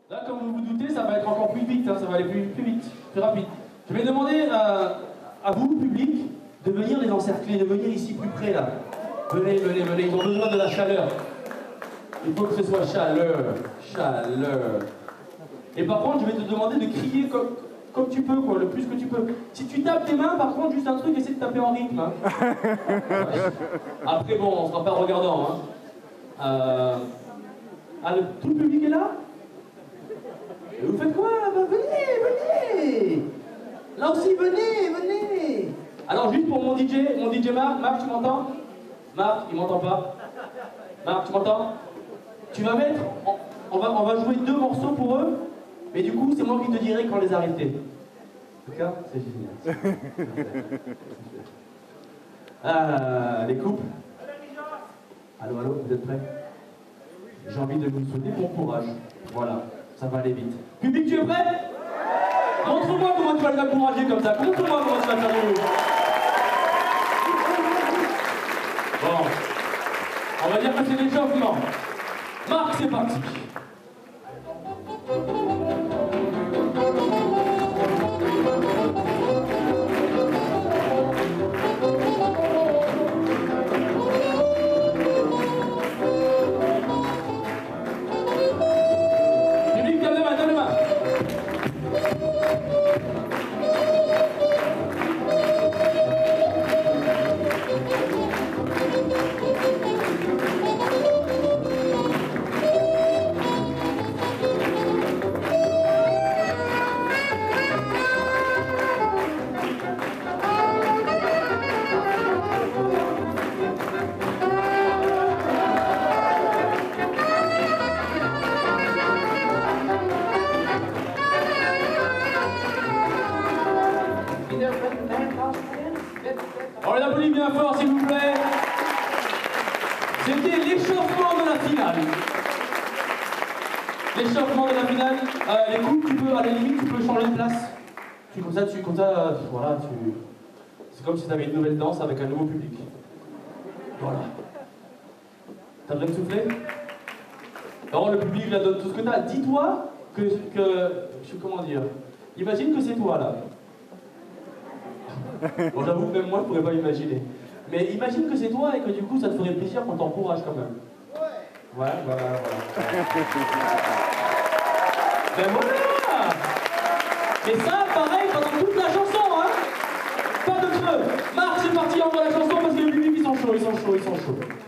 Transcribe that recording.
Là, comme vous vous doutez, ça va être encore plus vite, hein, ça va aller plus vite, plus rapide. Je vais demander à vous, public, de venir les encercler, de venir ici plus près, là. Venez, venez, venez, ils ont besoin de la chaleur. Il faut que ce soit chaleur, chaleur. Et par contre, je vais te demander de crier comme tu peux, quoi, le plus que tu peux. Si tu tapes tes mains, par contre, juste un truc, essaie de taper en rythme. Hein. Après, bon, on sera pas regardant. Hein. Tout le public est là? Et vous faites quoi? Bah, venez, venez! Là aussi, venez, venez! Alors, juste pour mon DJ Marc, Marc, tu m'entends? Marc, il m'entend pas. Marc, tu m'entends? Tu vas mettre, on va jouer 2 morceaux pour eux, mais du coup, c'est moi qui te dirai quand les arrêter. D'accord? C'est génial. Les couples. Allô, allô, vous êtes prêts? J'ai envie de vous souhaiter bon courage. Voilà, ça va aller vite. Public, tu es prêt? Montre-moi comment tu vas l'encourager comme ça. Montre-moi comment tu vas faire de l'eau. Bon, on va dire que c'est l'échauffement. Marc, c'est parti. Public, donne les mains, donne les mains. On les applaudit bien fort, s'il vous plaît. C'était l'échauffement de la finale. L'échauffement de la finale. Les coupes, tu peux, à la limite, tu peux changer de place. Voilà, c'est comme si tu avais une nouvelle danse avec un nouveau public. Voilà. T'as besoin de souffler? Alors, le public, là, donne tout ce que t'as. Dis-toi comment dire? Imagine que c'est toi, là. Bon, j'avoue que même moi, je pourrais pas imaginer. Mais imagine que c'est toi et que du coup, ça te ferait plaisir qu'on t'encourage quand même. Ouais, voilà. Ben voilà! Et ça, pareil, pendant toute la chanson, hein? Pas de creux. Marc, c'est parti, envoie la chanson parce que le public, ils sont chauds.